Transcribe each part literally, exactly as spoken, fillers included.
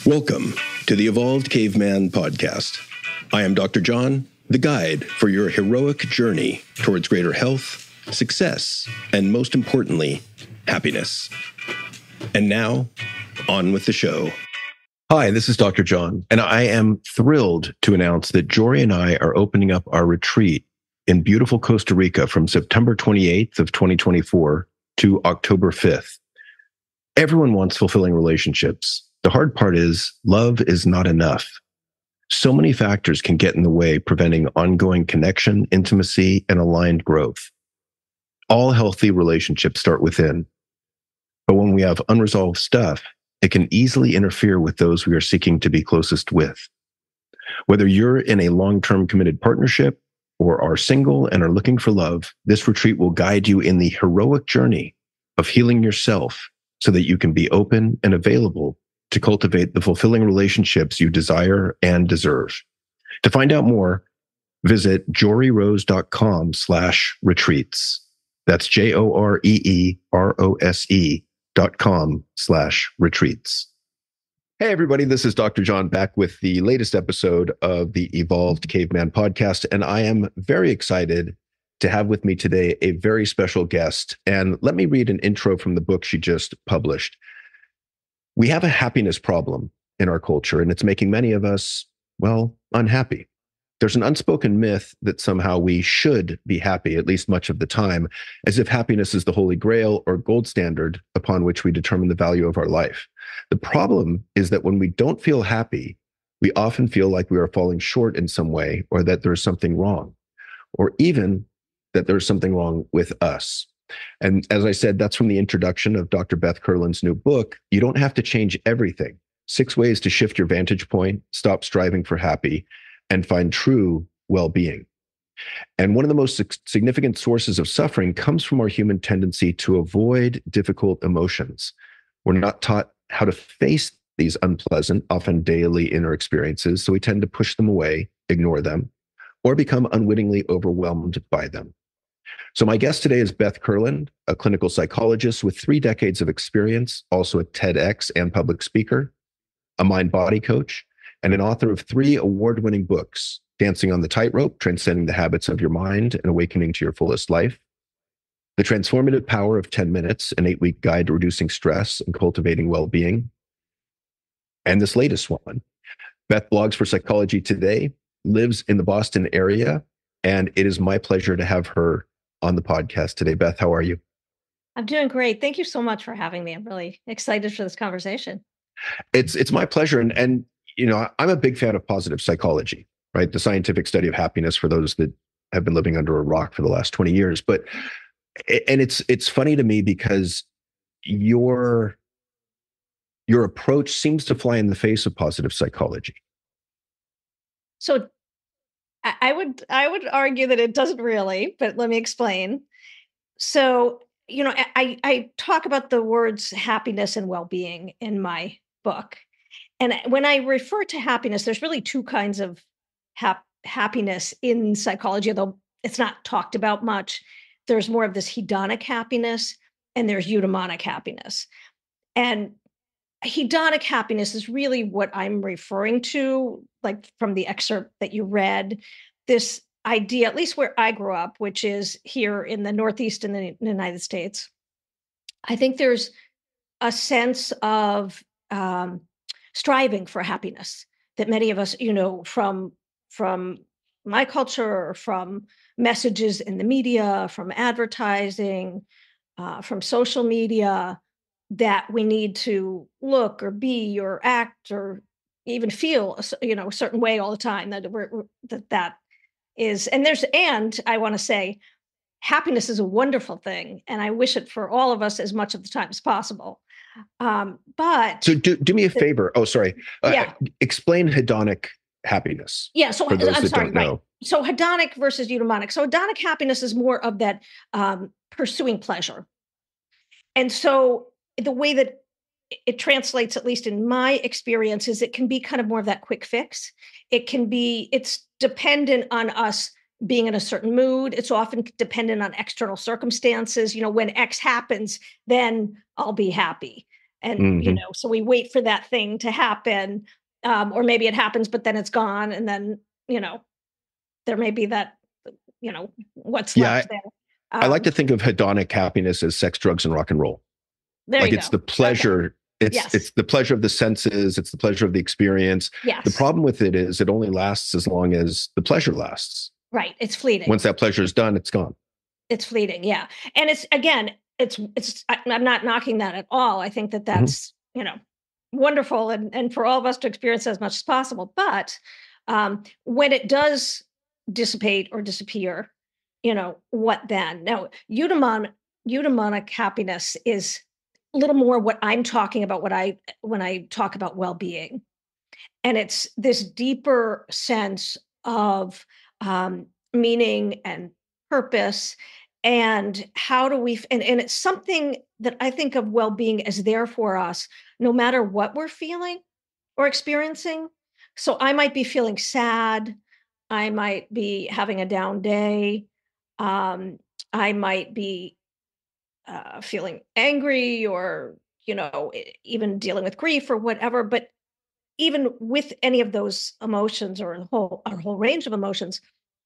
Welcome to the Evolved Caveman Podcast. I am Doctor John, the guide for your heroic journey towards greater health, success, and most importantly, happiness. And now, on with the show. Hi, this is Doctor John, and I am thrilled to announce that Jory and I are opening up our retreat in beautiful Costa Rica from September twenty-eighth of twenty twenty-four to October fifth. Everyone wants fulfilling relationships. The hard part is love is not enough. So many factors can get in the way, preventing ongoing connection, intimacy, and aligned growth. All healthy relationships start within. But when we have unresolved stuff, it can easily interfere with those we are seeking to be closest with. Whether you're in a long-term committed partnership or are single and are looking for love, this retreat will guide you in the heroic journey of healing yourself so that you can be open and available to cultivate the fulfilling relationships you desire and deserve. To find out more, visit joryrose.com slash retreats. That's J O R E E R O S E dot com slash retreats. Hey, everybody, this is Doctor John back with the latest episode of the Evolved Caveman Podcast, and I am very excited to have with me today a very special guest. And let me read an intro from the book she just published. We have a happiness problem in our culture, and it's making many of us, well, unhappy. There's an unspoken myth that somehow we should be happy, at least much of the time, as if happiness is the holy grail or gold standard upon which we determine the value of our life. The problem is that when we don't feel happy, we often feel like we are falling short in some way, or that there's something wrong, or even that there's something wrong with us. And as I said, that's from the introduction of Doctor Beth Kerlin's new book, You Don't Have to Change Everything: Six Ways to Shift Your Vantage Point, Stop Striving for Happy, and Find True Well-Being. And one of the most significant sources of suffering comes from our human tendency to avoid difficult emotions. We're not taught how to face these unpleasant, often daily inner experiences, so we tend to push them away, ignore them, or become unwittingly overwhelmed by them. So my guest today is Beth Kerlin, a clinical psychologist with three decades of experience, also a TEDx and public speaker, a mind-body coach, and an author of three award-winning books: Dancing on the Tightrope, Transcending the Habits of Your Mind and Awakening to Your Fullest Life; The Transformative Power of ten minutes, an eight-week guide to reducing stress and cultivating well-being; and this latest one. Beth blogs for Psychology Today, lives in the Boston area, and it is my pleasure to have her on the podcast today. Beth, how are you? I'm doing great. Thank you so much for having me. I'm really excited for this conversation. It's it's my pleasure. And, and you know, I'm a big fan of positive psychology, right? The scientific study of happiness for those that have been living under a rock for the last twenty years. But, and it's it's funny to me because your, your approach seems to fly in the face of positive psychology. So I would I would argue that it doesn't really, but let me explain. So, you know, I, I talk about the words happiness and well-being in my book. And when I refer to happiness, there's really two kinds of hap- happiness in psychology, although it's not talked about much. There's more of this hedonic happiness, and there's eudaimonic happiness. And hedonic happiness is really what I'm referring to, like from the excerpt that you read, this idea, at least where I grew up, which is here in the Northeast in the United States. I think there's a sense of um, striving for happiness that many of us, you know, from, from my culture, or from messages in the media, from advertising, uh, from social media, that we need to look or be or act or even feel, you know, a certain way all the time. That we're, that that is, and there's, and I want to say, happiness is a wonderful thing, and I wish it for all of us as much of the time as possible. Um, but so, do do me a favor. Oh, sorry. Uh, yeah. Explain hedonic happiness. Yeah. So for those I'm that sorry. don't Right. know. So hedonic versus eudaimonic. So hedonic happiness is more of that um, pursuing pleasure. And so the way that it translates, at least in my experience, is it can be kind of more of that quick fix. It can be, it's dependent on us being in a certain mood. It's often dependent on external circumstances. You know, when X happens, then I'll be happy. And, Mm-hmm. you know, so we wait for that thing to happen. Um, or maybe it happens, but then it's gone. And then, you know, there may be that, you know, what's Yeah, left I, there. Um, I like to think of hedonic happiness as sex, drugs, and rock and roll. There like you it's go. the pleasure. Okay. It's Yes. it's the pleasure of the senses. It's the pleasure of the experience. Yes. The problem with it is it only lasts as long as the pleasure lasts. Right. It's fleeting. Once that pleasure is done, it's gone. It's fleeting. Yeah. And it's, again, it's, it's, I, I'm not knocking that at all. I think that that's, mm-hmm. you know, wonderful and, and for all of us to experience as much as possible. But um, when it does dissipate or disappear, you know, what then? Now, eudaimon, eudaimonic happiness is a little more what I'm talking about, what I, when I talk about well-being. And it's this deeper sense of um, meaning and purpose. And how do we, and, and it's something that I think of well-being as there for us, no matter what we're feeling or experiencing. So I might be feeling sad. I might be having a down day. Um, I might be uh, feeling angry or, you know, even dealing with grief or whatever. But even with any of those emotions or a whole, our whole range of emotions,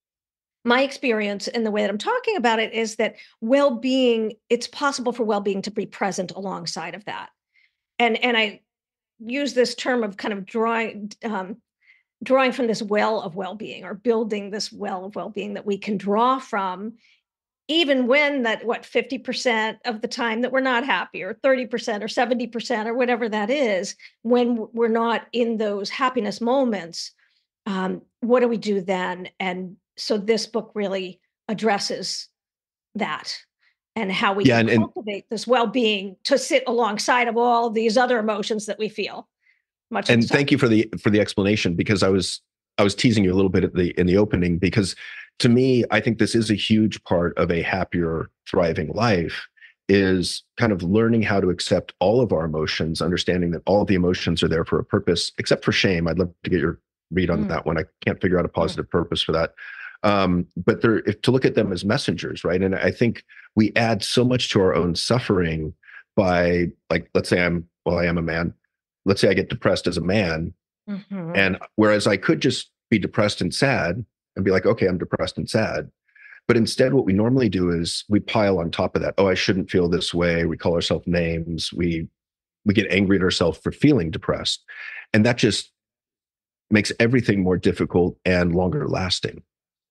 my experience and the way that I'm talking about it is that well-being, it's possible for well-being to be present alongside of that. And, and I use this term of kind of drawing, um, drawing from this well of well-being or building this well of well-being that we can draw from, even when that, what, fifty percent of the time that we're not happy, or thirty percent or seventy percent or whatever that is, when we're not in those happiness moments, um, what do we do then? And so this book really addresses that and how we yeah, can and, cultivate and, this well-being to sit alongside of all these other emotions that we feel. Much and thank you for the for the explanation, because I was I was teasing you a little bit at the in the opening, because to me, I think this is a huge part of a happier, thriving life, is kind of learning how to accept all of our emotions, understanding that all of the emotions are there for a purpose, except for shame. I'd love to get your read on mm. that one. I can't figure out a positive mm. purpose for that. Um, but they're, if, to look at them as messengers, right? And I think we add so much to our own suffering by, like, let's say I'm, well, I am a man. Let's say I get depressed as a man. Mm-hmm. And whereas I could just be depressed and sad and be like, okay, I'm depressed and sad. But instead, what we normally do is we pile on top of that. Oh, I shouldn't feel this way. We call ourselves names. We, we get angry at ourselves for feeling depressed. And that just makes everything more difficult and longer lasting.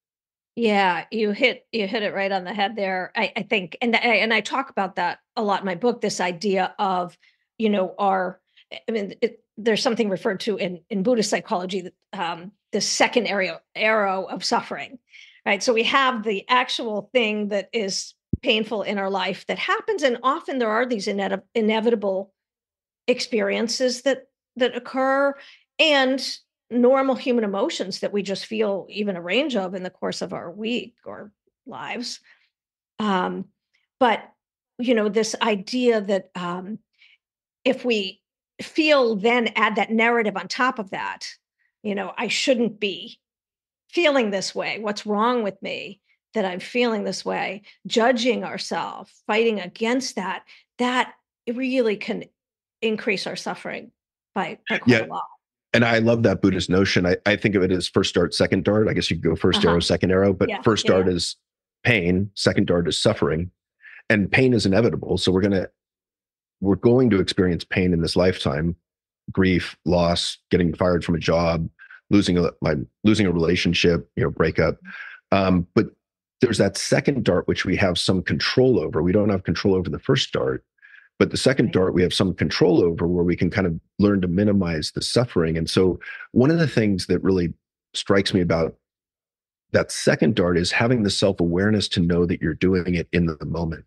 Yeah, you hit you hit it right on the head there. I, I think, and I, and I talk about that a lot in my book. This idea of, you know, our, I mean, it, there's something referred to in in Buddhist psychology that um, the second arrow arrow of suffering, right? So we have the actual thing that is painful in our life that happens, and often there are these ine- inevitable experiences that that occur, and normal human emotions that we just feel even a range of in the course of our week or lives. Um, but, you know, this idea that um, if we feel, then add that narrative on top of that, you know, I shouldn't be feeling this way. What's wrong with me that I'm feeling this way? Judging ourselves, fighting against that, that really can increase our suffering by, by quite yeah. a lot. And I love that Buddhist notion. I, I think of it as first dart, second dart. I guess you could go first uh-huh. arrow, second arrow, but yeah, first dart yeah. is pain, second dart is suffering, and pain is inevitable. So we're going to, we're going to experience pain in this lifetime, grief, loss, getting fired from a job, losing a, my, losing a relationship, you know, breakup. Um, but there's that second dart, which we have some control over. We don't have control over the first dart. But the second dart, we have some control over, where we can kind of learn to minimize the suffering. And so one of the things that really strikes me about that second dart is having the self-awareness to know that you're doing it in the moment.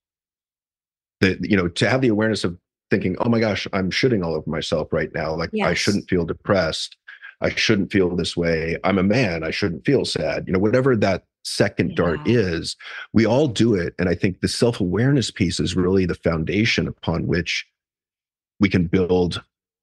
That, you know, to have the awareness of thinking, oh my gosh, I'm shitting all over myself right now. Like, yes. I shouldn't feel depressed. I shouldn't feel this way. I'm a man. I shouldn't feel sad. You know, whatever that second yeah. dart is, we all do it. And I think the self-awareness piece is really the foundation upon which we can build,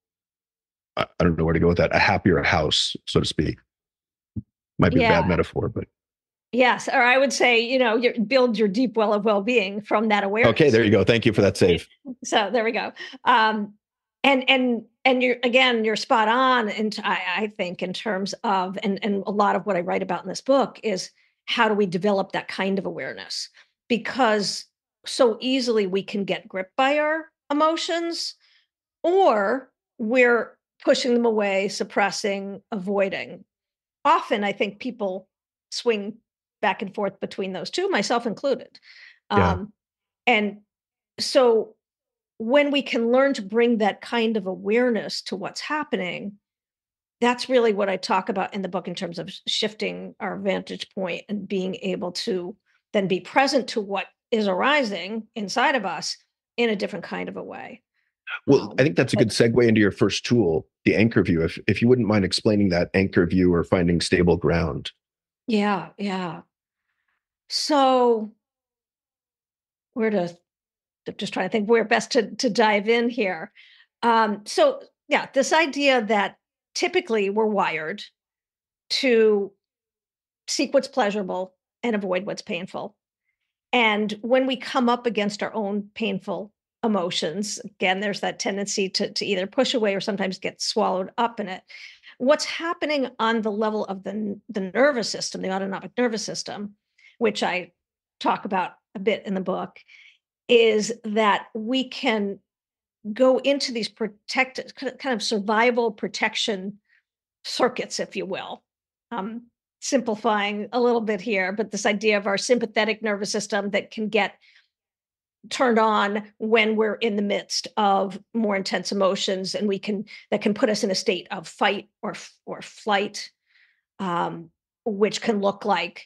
I don't know where to go with that, a happier house, so to speak. Might be yeah. a bad metaphor, but. Yes, or I would say, you know, you build your deep well of well-being from that awareness. Okay, there you go. Thank you for that save. So there we go. Um, and and and you're again, you're spot on, and I, I think in terms of and and a lot of what I write about in this book is how do we develop that kind of awareness? Because so easily we can get gripped by our emotions, or we're pushing them away, suppressing, avoiding. Often, I think people swing back and forth between those two, myself included. Yeah. Um, and so when we can learn to bring that kind of awareness to what's happening, that's really what I talk about in the book in terms of shifting our vantage point and being able to then be present to what is arising inside of us in a different kind of a way. Well, Um, I think that's a good segue into your first tool, the anchor view. If if you wouldn't mind explaining that anchor view or finding stable ground. Yeah, yeah. So where to I'm just trying to think where best to to dive in here. Um, so yeah, this idea that typically we're wired to seek what's pleasurable and avoid what's painful. And when we come up against our own painful emotions, again, there's that tendency to, to either push away or sometimes get swallowed up in it. What's happening on the level of the, the nervous system, the autonomic nervous system, which I talk about a bit in the book, is that we can go into these protected kind of survival protection circuits, if you will. Um, simplifying a little bit here, but this idea of our sympathetic nervous system that can get turned on when we're in the midst of more intense emotions, and we can that can put us in a state of fight or or flight, um, which can look like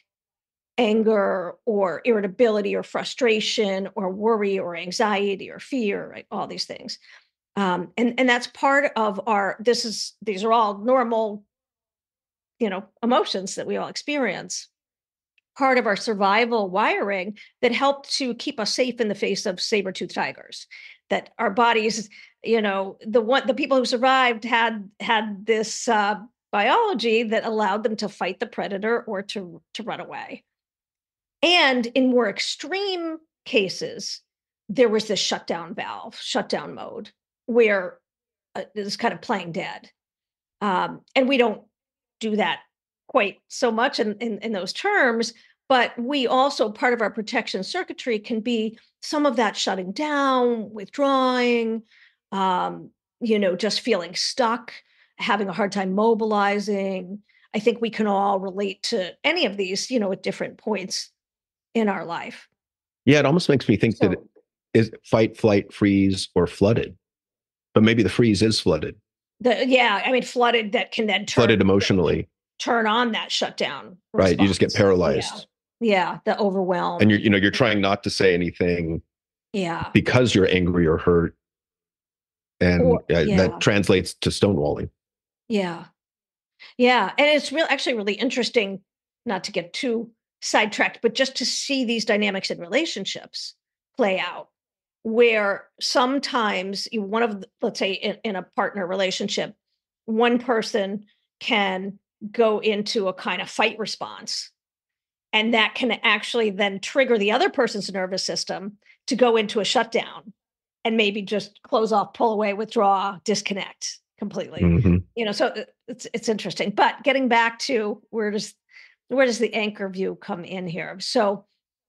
anger or irritability or frustration or worry or anxiety or fear, right? All these things. Um, and, and that's part of our, this is, these are all normal, you know, emotions that we all experience. Part of our survival wiring that help to keep us safe in the face of saber-toothed tigers, that our bodies, you know, the one, the people who survived had, had this uh, biology that allowed them to fight the predator or to, to run away. And in more extreme cases, there was this shutdown valve, shutdown mode, where uh, it's kind of playing dead. Um, and we don't do that quite so much in, in, in those terms, but we also, part of our protection circuitry can be some of that shutting down, withdrawing, um, you know, just feeling stuck, having a hard time mobilizing. I think we can all relate to any of these, you know, at different points in our life. Yeah, it almost makes me think So, that it is fight, flight, freeze, or flooded. But maybe the freeze is flooded. The yeah, I mean, flooded that can then turn, flooded emotionally. Turn on that shutdown. Right, response. you just get paralyzed. Yeah. yeah, the overwhelm. And you're you know you're trying not to say anything. Yeah. Because you're angry or hurt, and or, uh, yeah. that translates to stonewalling. Yeah, yeah, and it's real actually really interesting. Not to get too sidetracked, but just to see these dynamics in relationships play out, where sometimes one of, the, let's say in, in a partner relationship, one person can go into a kind of fight response, and that can actually then trigger the other person's nervous system to go into a shutdown and maybe just close off, pull away, withdraw, disconnect completely. Mm-hmm. You know, so it's it's interesting. But getting back to where does where does the anchor view come in here? So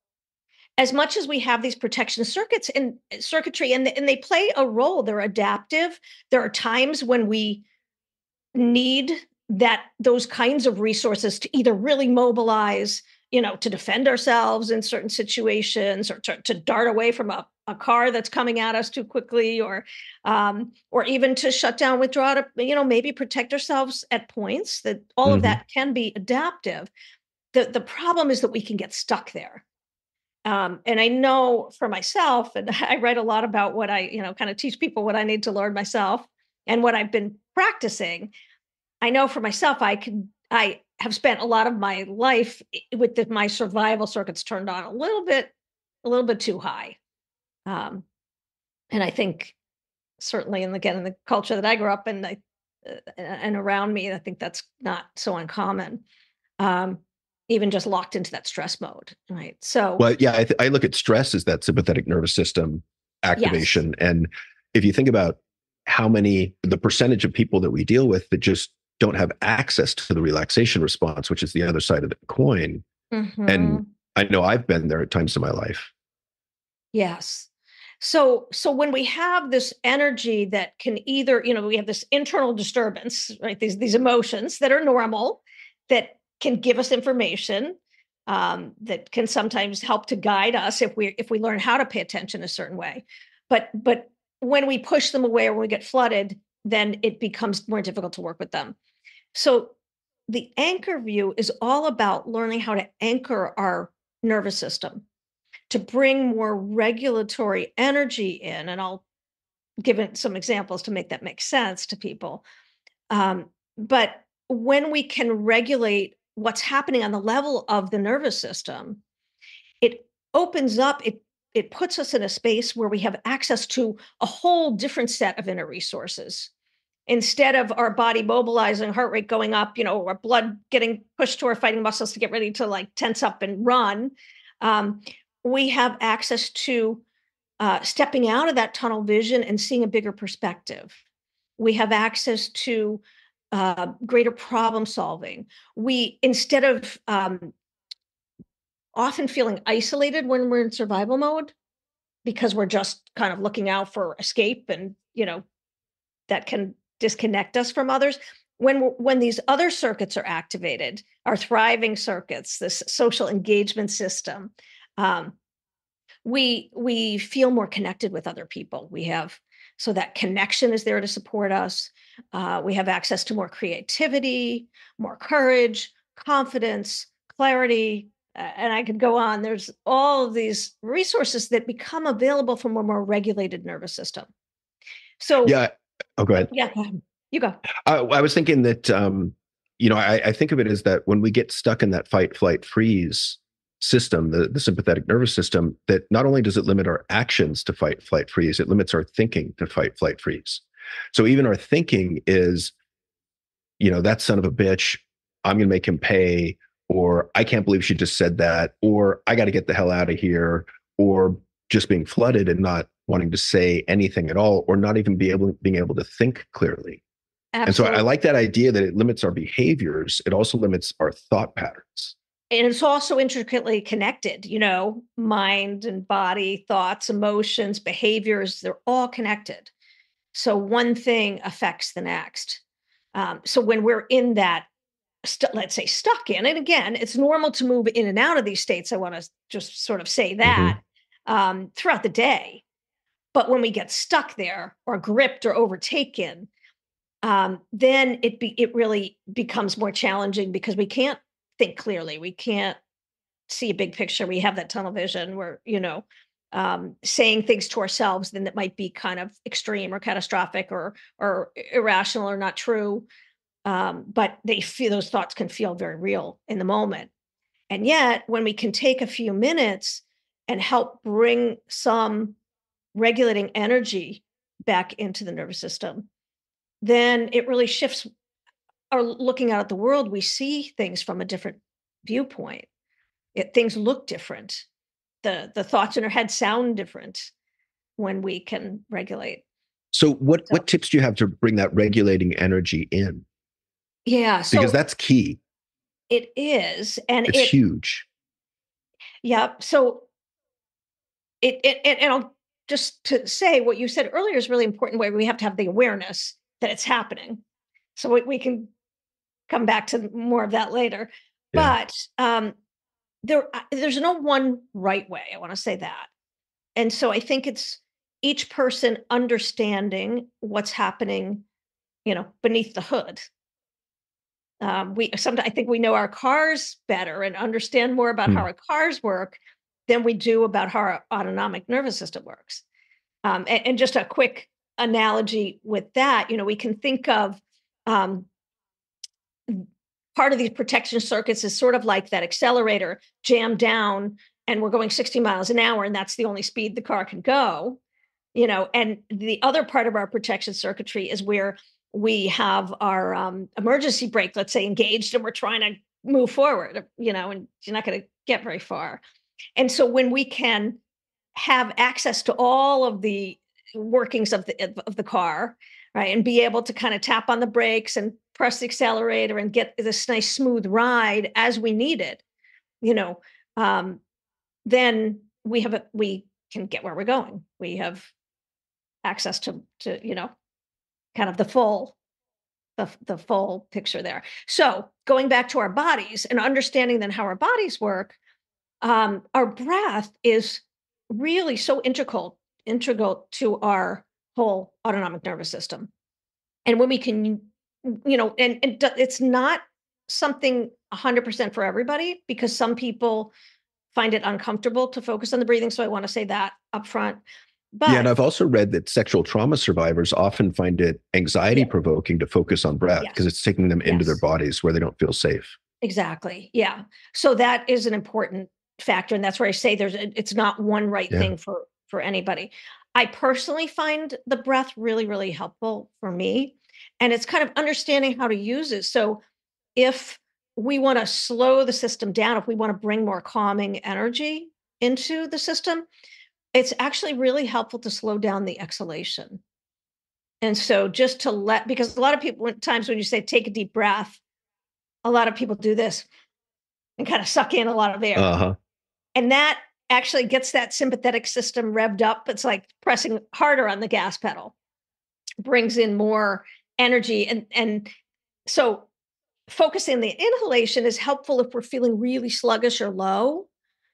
as much as we have these protection circuits and circuitry, and, and they play a role, they're adaptive. There are times when we need that those kinds of resources to either really mobilize, you know, to defend ourselves in certain situations, or to, to dart away from a, a car that's coming at us too quickly, or um, or even to shut down, withdraw, to, you know, maybe protect ourselves at points. That all mm-hmm. of that can be adaptive. The, the problem is that we can get stuck there. Um, and I know for myself, and I write a lot about what I, you know, kind of teach people what I need to learn myself and what I've been practicing. I know for myself, I can, I have spent a lot of my life with the, my survival circuits turned on a little bit, a little bit too high. Um, and I think certainly, and again, in the culture that I grew up in, I, uh, and around me, I think that's not so uncommon. Um, even just locked into that stress mode, right? So, well, yeah, I, th- I look at stress as that sympathetic nervous system activation. Yes. And if you think about how many, the percentage of people that we deal with that just don't have access to the relaxation response, which is the other side of the coin. Mm-hmm. And I know I've been there at times in my life. Yes. So, so when we have this energy that can either, you know, we have this internal disturbance, right? These, these emotions that are normal, that can give us information, um, that can sometimes help to guide us if we, if we learn how to pay attention a certain way. But, but when we push them away or when we get flooded, then it becomes more difficult to work with them. So the anchor view is all about learning how to anchor our nervous system to bring more regulatory energy in. And I'll give it some examples to make that make sense to people. Um, but when we can regulate what's happening on the level of the nervous system, it opens up, it, it puts us in a space where we have access to a whole different set of inner resources. Instead of our body mobilizing, heart rate going up, you know, our blood getting pushed to our fighting muscles to get ready to like tense up and run, um, we have access to uh, stepping out of that tunnel vision and seeing a bigger perspective. We have access to uh, greater problem solving. We, instead of um, often feeling isolated when we're in survival mode, because we're just kind of looking out for escape and, you know, that can disconnect us from others. When, when these other circuits are activated, our thriving circuits, this social engagement system, um, we, we feel more connected with other people. We have, so that connection is there to support us. Uh, we have access to more creativity, more courage, confidence, clarity, uh, and I could go on. There's all of these resources that become available from a more regulated nervous system. So yeah. Oh, go ahead. Yeah, go ahead. You go. I, I was thinking that, um, you know, I, I think of it as that when we get stuck in that fight, flight, freeze system, the, the sympathetic nervous system, that not only does it limit our actions to fight, flight, freeze, it limits our thinking to fight, flight, freeze. So even our thinking is, you know, that son of a bitch, I'm going to make him pay, or I can't believe she just said that, or I got to get the hell out of here, or just being flooded and not wanting to say anything at all, or not even be able being able to think clearly. Absolutely. And so I like that idea that it limits our behaviors. It also limits our thought patterns. And it's also intricately connected, you know, mind and body, thoughts, emotions, behaviors, they're all connected. So one thing affects the next. Um, so when we're in that, st- let's say stuck in, and again, it's normal to move in and out of these states. I want to just sort of say that mm-hmm. um, throughout the day. But when we get stuck there or gripped or overtaken, um, then it be, it really becomes more challenging because we can't think clearly. We can't see a big picture. We have that tunnel vision where, you know, um, saying things to ourselves then that might be kind of extreme or catastrophic or or irrational or not true. Um, but they feel those thoughts can feel very real in the moment. And yet, when we can take a few minutes and help bring some regulating energy back into the nervous system, then it really shifts our looking out at the world. We see things from a different viewpoint. It, things look different. The, the thoughts in our head sound different when we can regulate. So what, so, what tips do you have to bring that regulating energy in? Yeah. So because that's key. It is. And it's it, huge. Yeah. So it, it, it, and I'll just to say what you said earlier is really important, where we have to have the awareness that it's happening. So we, we can come back to more of that later. Yeah. But um, there, there's no one right way. I want to say that. And so I think it's each person understanding what's happening, you know, beneath the hood. Um, we sometimes I think we know our cars better and understand more about hmm. how our cars work than we do about how our autonomic nervous system works. Um, and, and just a quick analogy with that, you know, we can think of um, part of these protection circuits is sort of like that accelerator jammed down and we're going sixty miles an hour and that's the only speed the car can go, you know, and the other part of our protection circuitry is where we have our um, emergency brake, let's say, engaged and we're trying to move forward, you know, and you're not going to get very far. And so when we can have access to all of the workings of the of the car, right, and be able to kind of tap on the brakes and press the accelerator and get this nice smooth ride as we need it, you know, um, then we have a, we can get where we're going. We have access to to you know, kind of the full the, the full picture there. So going back to our bodies and understanding then how our bodies work, um, our breath is really so integral integral to our whole autonomic nervous system. And when we can, you know, and, and it's not something one hundred percent for everybody, because some people find it uncomfortable to focus on the breathing. So I want to say that up front. But yeah, and I've also read that sexual trauma survivors often find it anxiety provoking yeah. to focus on breath because yes. it's taking them into yes. their bodies where they don't feel safe. Exactly. Yeah. So that is an important factor. And that's where I say there's, it's not one right yeah. thing for, for anybody. I personally find the breath really, really helpful for me. And it's kind of understanding how to use it. So if we want to slow the system down, if we want to bring more calming energy into the system, it's actually really helpful to slow down the exhalation. And so just to let, because a lot of people, times when you say, take a deep breath, a lot of people do this and kind of suck in a lot of air. Uh-huh. And that actually gets that sympathetic system revved up. It's like pressing harder on the gas pedal, brings in more energy. And, and so focusing the inhalation is helpful if we're feeling really sluggish or low,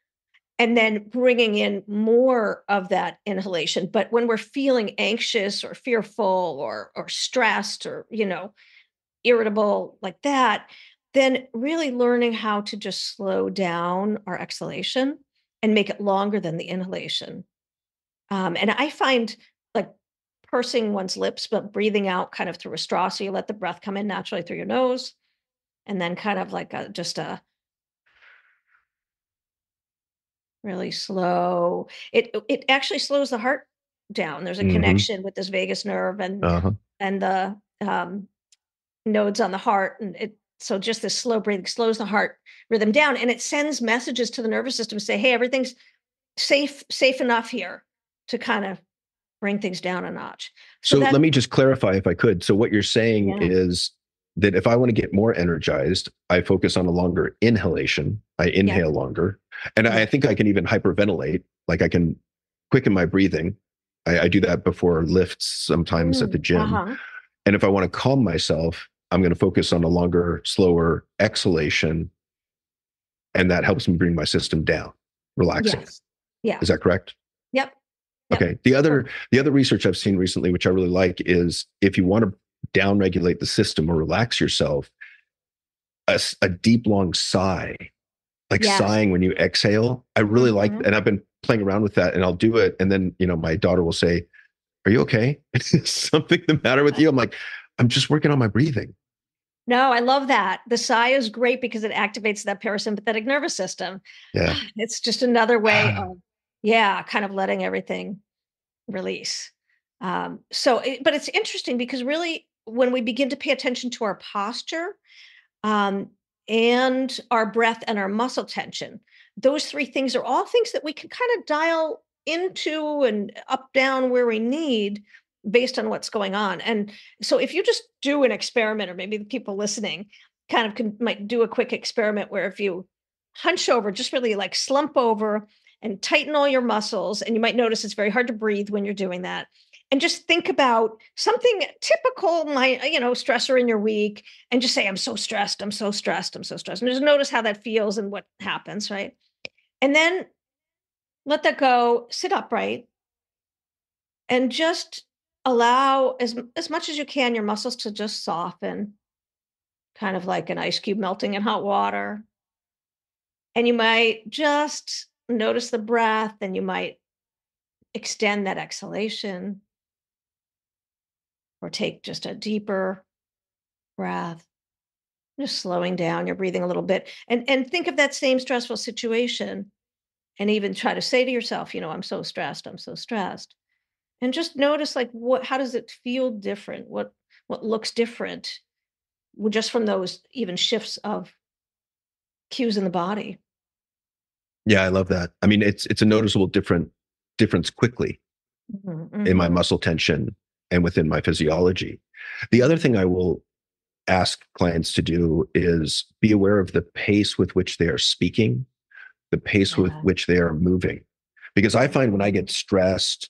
and then bringing in more of that inhalation. But when we're feeling anxious or fearful or, or stressed or, you know, irritable like that, then really learning how to just slow down our exhalation and make it longer than the inhalation. Um, and I find like pursing one's lips, but breathing out kind of through a straw. So you let the breath come in naturally through your nose, and then kind of like a, just a really slow. It it actually slows the heart down. There's a mm-hmm. connection with this vagus nerve and uh-huh. and the um, nodes on the heart, and it so just this slow breathing slows the heart rhythm down, and it sends messages to the nervous system to say, hey, everything's safe safe enough here to kind of bring things down a notch. So, so that, let me just clarify if I could. So what you're saying yeah. is that if I want to get more energized, I focus on a longer inhalation. I inhale yeah. longer. And yeah. I think I can even hyperventilate. Like I can quicken my breathing. I, I do that before lifts sometimes mm, at the gym. Uh-huh. And if I want to calm myself, I'm going to focus on a longer, slower exhalation. And that helps me bring my system down, relaxing. Yes. Yeah. Is that correct? Yep. yep. Okay. The other, the other research I've seen recently, which I really like, is if you want to downregulate the system or relax yourself, a, a deep, long sigh, like yes. sighing when you exhale. I really mm-hmm. like, and I've been playing around with that, and I'll do it. And then, you know, my daughter will say, are you okay? Is something the matter with you? I'm like, I'm just working on my breathing. No, I love that. The sigh is great because it activates that parasympathetic nervous system. Yeah. It's just another way of, yeah, kind of letting everything release. Um, so, it, but it's interesting because really when we begin to pay attention to our posture um, and our breath and our muscle tension, those three things are all things that we can kind of dial into and up, down where we need based on what's going on. And so if you just do an experiment, or maybe the people listening kind of can, might do a quick experiment where if you hunch over, just really like slump over and tighten all your muscles, and you might notice it's very hard to breathe when you're doing that. And just think about something typical, my, you know, stressor in your week, and just say, I'm so stressed, I'm so stressed, I'm so stressed. And just notice how that feels and what happens, right? And then let that go, sit upright, and just allow as, as much as you can your muscles to just soften, kind of like an ice cube melting in hot water. And you might just notice the breath, and you might extend that exhalation, or take just a deeper breath, just slowing down, you're breathing a little bit, and, and think of that same stressful situation, and even try to say to yourself, you know, I'm so stressed, I'm so stressed. And just notice, like, what, how does it feel different? What, what looks different just from those even shifts of cues in the body. Yeah, I love that. I mean, it's it's a noticeable different difference quickly mm-hmm. in my muscle tension and within my physiology. The other thing I will ask clients to do is be aware of the pace with which they are speaking, the pace yeah. with which they are moving. Because I find when I get stressed,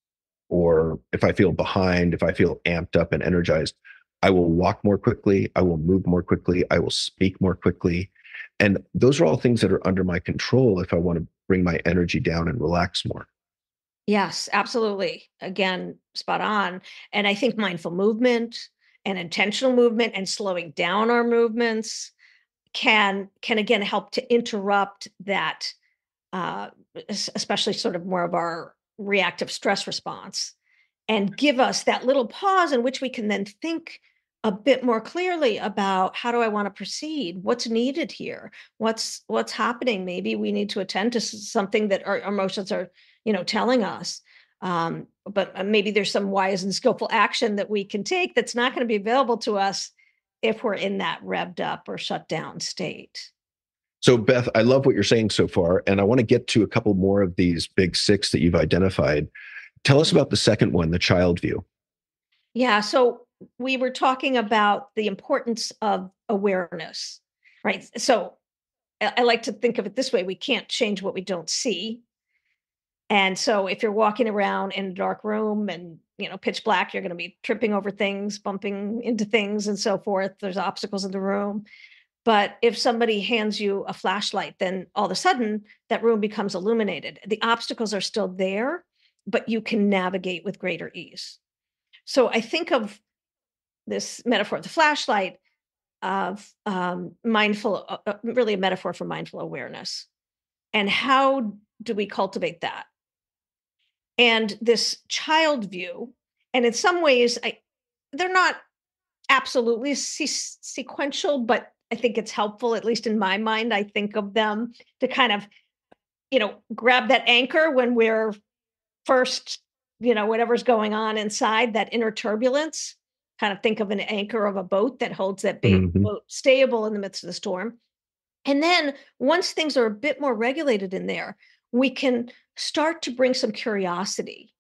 or if I feel behind, if I feel amped up and energized, I will walk more quickly, I will move more quickly, I will speak more quickly. And those are all things that are under my control if I want to bring my energy down and relax more. Yes, absolutely. Again, spot on. And I think mindful movement and intentional movement and slowing down our movements can, can again, help to interrupt that, uh, especially sort of more of our reactive stress response, and give us that little pause in which we can then think a bit more clearly about how do I want to proceed? What's needed here? What's what's happening? Maybe we need to attend to something that our emotions are, you know, telling us. Um, but maybe there's some wise and skillful action that we can take that's not going to be available to us if we're in that revved up or shut down state. So Beth, I love what you're saying so far, and I want to get to a couple more of these big six that you've identified. Tell us about the second one, the child view. Yeah, so we were talking about the importance of awareness, right? So I like to think of it this way: we can't change what we don't see. And so if you're walking around in a dark room and, you know, pitch black, you're going to be tripping over things, bumping into things and so forth. There's obstacles in the room. But if somebody hands you a flashlight, then all of a sudden that room becomes illuminated. The obstacles are still there, but you can navigate with greater ease. So I think of this metaphor, the flashlight, of um, mindful, uh, really a metaphor for mindful awareness. And how do we cultivate that? And this child view, and in some ways, I, they're not absolutely se- sequential, but I think it's helpful, at least in my mind. I think of them to kind of, you know, grab that anchor when we're first, you know, whatever's going on inside, that inner turbulence. Kind of think of an anchor of a boat that holds that big mm-hmm. boat stable in the midst of the storm. And then once things are a bit more regulated in there, we can start to bring some curiosity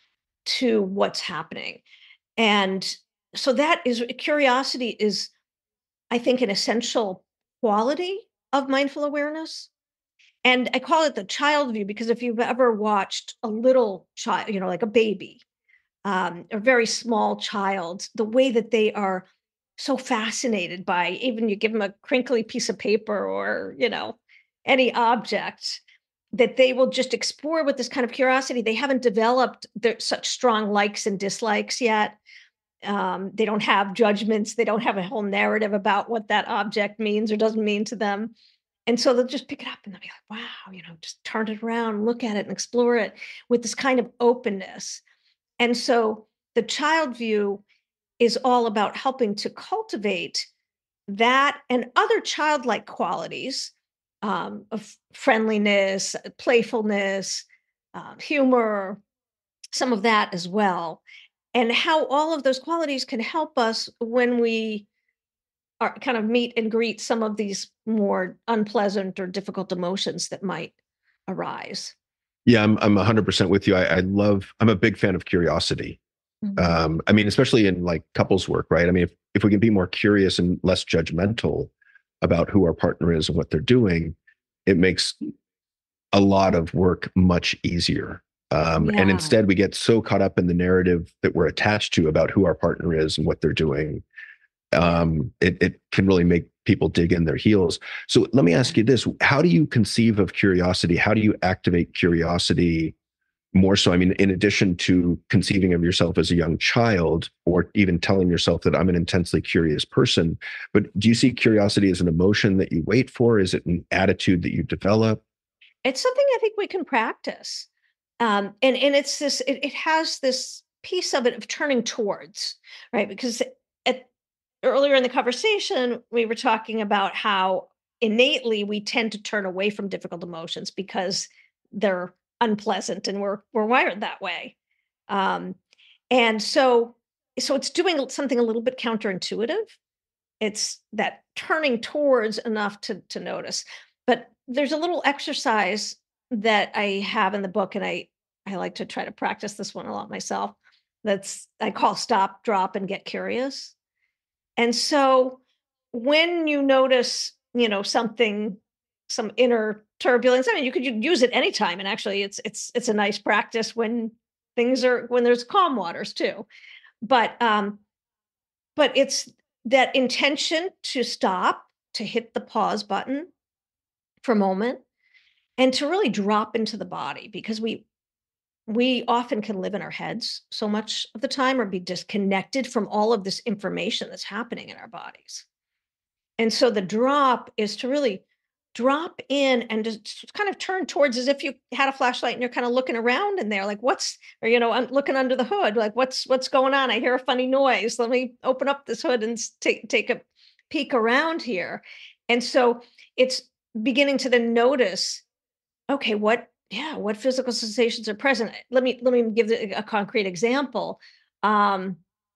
to what's happening. And so that is, curiosity is, I think, an essential quality of mindful awareness. And I call it the child view because if you've ever watched a little child, you know, like a baby, um, a very small child, the way that they are so fascinated by, even you give them a crinkly piece of paper or, you know, any object, that they will just explore with this kind of curiosity. They haven't developed their, such strong likes and dislikes yet. Um, they don't have judgments. They don't have a whole narrative about what that object means or doesn't mean to them. And so they'll just pick it up and they'll be like, wow, you know, just turn it around, look at it and explore it with this kind of openness. And so the child view is all about helping to cultivate that and other childlike qualities um, of friendliness, playfulness, um, humor, some of that as well. And how all of those qualities can help us when we are kind of meet and greet some of these more unpleasant or difficult emotions that might arise. Yeah, I'm I'm one hundred percent with you. I, I love, I'm a big fan of curiosity. Mm-hmm. Um, I mean, especially in like couples work, right? I mean, if, if we can be more curious and less judgmental about who our partner is and what they're doing, it makes a lot of work much easier. Um, yeah. And instead we get so caught up in the narrative that we're attached to about who our partner is and what they're doing. Um, it, it can really make people dig in their heels. So let me ask you this, how do you conceive of curiosity? How do you activate curiosity more so? I mean, in addition to conceiving of yourself as a young child, or even telling yourself that I'm an intensely curious person, but do you see curiosity as an emotion that you wait for? Is it an attitude that you develop? It's something I think we can practice. Um, and, and it's this, it, it has this piece of it of turning towards, right? Because at, earlier in the conversation, we were talking about how innately we tend to turn away from difficult emotions because they're unpleasant and we're, we're wired that way. Um, and so, so it's doing something a little bit counterintuitive. it's that turning towards enough to to notice. But there's a little exercise that I have in the book, and I I like to try to practice this one a lot myself. That's I call stop, drop, and get curious. And so when you notice, you know, something, some inner turbulence, I mean, you could u- use it anytime. And actually it's it's it's a nice practice when things are when there's calm waters too. But um, but it's that intention to stop, to hit the pause button for a moment, and to really drop into the body because we we often can live in our heads so much of the time or be disconnected from all of this information that's happening in our bodies. And so the drop is to really drop in and just kind of turn towards as if you had a flashlight and you're kind of looking around in there like what's or you know I'm looking under the hood like what's what's going on. I hear a funny noise. Let me open up this hood and s- take take a peek around here. And so it's beginning to then notice, okay, what yeah, what physical sensations are present? Let me let me give the- a concrete example. Um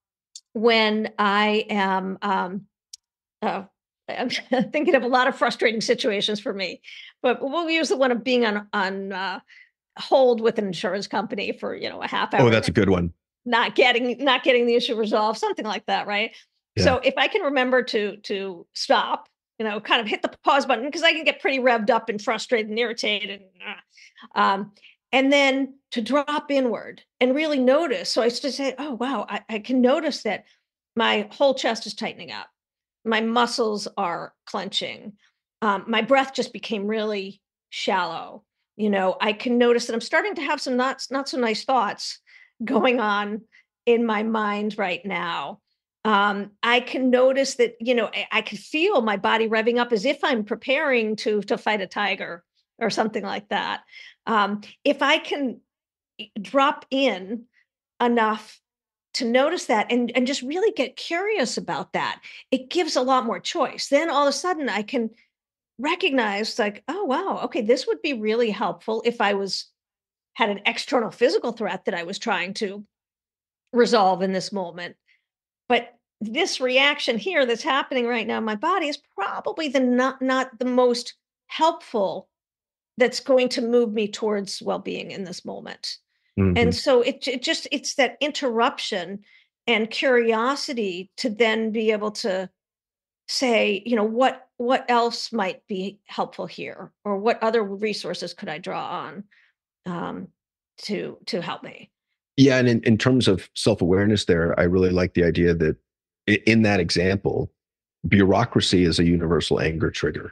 when I am um uh, I'm thinking of a lot of frustrating situations for me, but we'll use the one of being on on uh, hold with an insurance company for you know a half Oh, hour, that's a good one. not getting not getting the issue resolved, something like that, right? Yeah. So if I can remember to to stop, you know, kind of hit the pause button because I can get pretty revved up and frustrated and irritated, and, uh, um, and then to drop inward and really notice. So I used to say, "Oh wow, I, I can notice that my whole chest is tightening up, my muscles are clenching, um, my breath just became really shallow. You know, I can notice that I'm starting to have some not not so nice thoughts." Going on in my mind right now. Um, I can notice that, you know, I, I can feel my body revving up as if I'm preparing to to fight a tiger or something like that. Um, if I can i- drop in enough to notice that and, and just really get curious about that, it gives a lot more choice. Then all of a sudden I can recognize like, oh wow, okay, this would be really helpful if I was had an external physical threat that I was trying to resolve in this moment. But this reaction here that's happening right now in my body is probably the not not the most helpful that's going to move me towards well-being in this moment. And Hmm. so it, it just it's that interruption and curiosity to then be able to say, you know, what what else might be helpful here or what other resources could I draw on um, to to help me. Yeah, and in, in terms of self-awareness there, I really like the idea that i- in that example, bureaucracy is a universal anger trigger.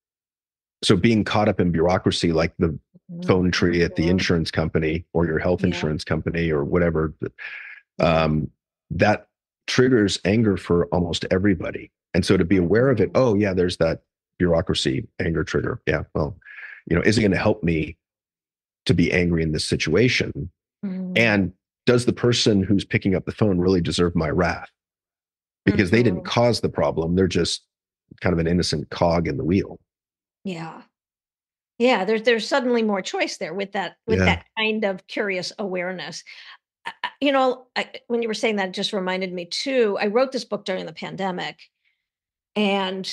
So being caught up in bureaucracy, like the phone tree at the Mhm. insurance company or your health Yeah. insurance company or whatever, Yeah. um, that triggers anger for almost everybody. And so to be aware of it, Mhm. oh yeah, there's that bureaucracy anger trigger. Yeah, well, you know, is it going to help me to be angry in this situation? Mhm. And does the person who's picking up the phone really deserve my wrath? Because they didn't Mhm. cause the problem. They're just kind of an innocent cog in the wheel. Yeah. Yeah, there's there's suddenly more choice there with that with Yeah. that kind of curious awareness. I I you know, I when you were saying that, it just reminded me too, I wrote this book during the pandemic, and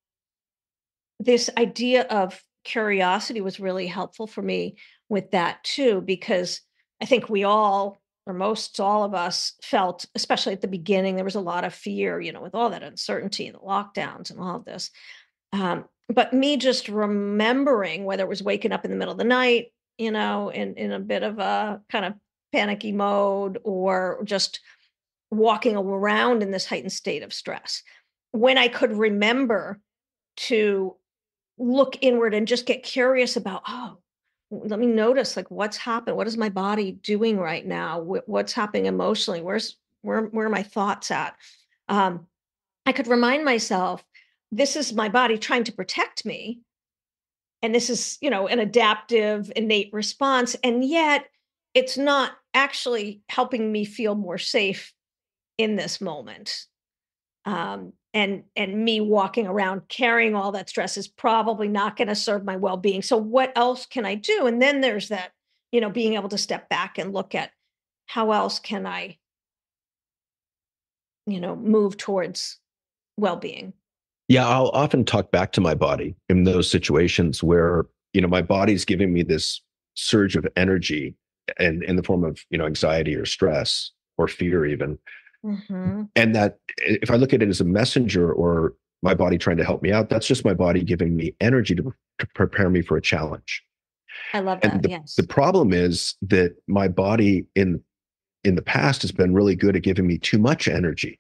this idea of curiosity was really helpful for me with that too, because I think we all, or most all of us, felt, especially at the beginning, there was a lot of fear, you know, with all that uncertainty and the lockdowns and all of this. Um, but me just remembering whether it was waking up in the middle of the night, you know, in in a bit of a kind of panicky mode, or just walking around in this heightened state of stress. When I could remember to look inward and just get curious about, oh, let me notice like what's happened. What is my body doing right now? Wh- What's happening emotionally? Where's where where are my thoughts at? Um, I could remind myself, this is my body trying to protect me, and this is, you know, an adaptive innate response, and yet it's not actually helping me feel more safe in this moment. Um, and and me walking around carrying all that stress is probably not going to serve my well-being. So what else can I do? And then there's that, you know, being able to step back and look at how else can I, you know, move towards well-being. Yeah, I'll often talk back to my body in those situations where, you know, my body's giving me this surge of energy and in the form of, you know, anxiety or stress or fear even. Mm-hmm. And that if I look at it as a messenger or my body trying to help me out, that's just my body giving me energy to, to prepare me for a challenge. I love And that. the, Yes. the problem is that my body in in the past has been really good at giving me too much energy.